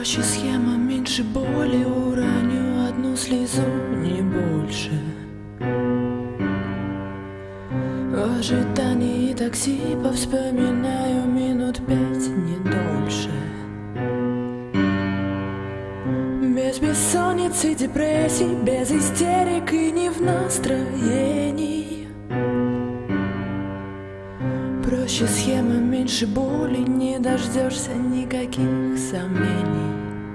Проще схема, меньше боли, уроню одну слезу, не больше. В ожидании такси повспоминаю минут 5, не дольше. Без бессонницы, депрессий, без истерик и не в настроении. Проще схема, меньше боли, не дождешься никаких сомнений.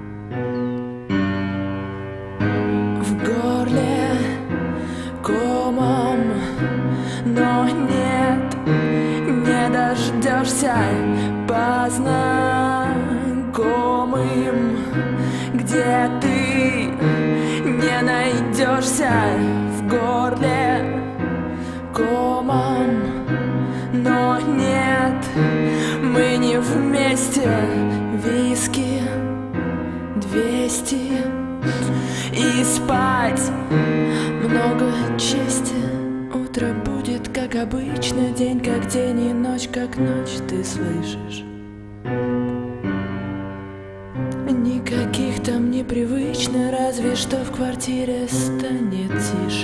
В горле комом, но нет, не дождешься по знакомым, где ты не найдешься. В горле комом, но нет, мы не вместе. Виски 200 и спать много чести. Утро будет как обычно, день как день и ночь как ночь, ты слышишь? Никаких там непривычно, разве что в квартире станет тише.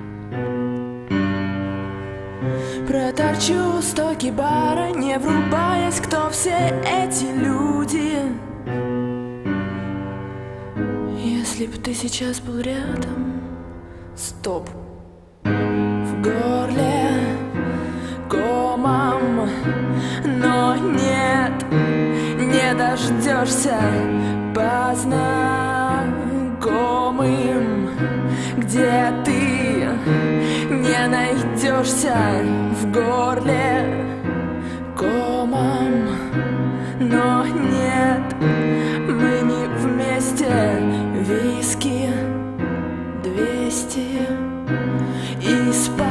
Проторчу у стойки бара, не врубаясь, кто все эти люди. Если б ты сейчас был рядом, стоп. В горле комом, но нет, не дождешься по знакомым, где ты не найдешься. В горле комом, но нет, мы не вместе. Виски 200 и спать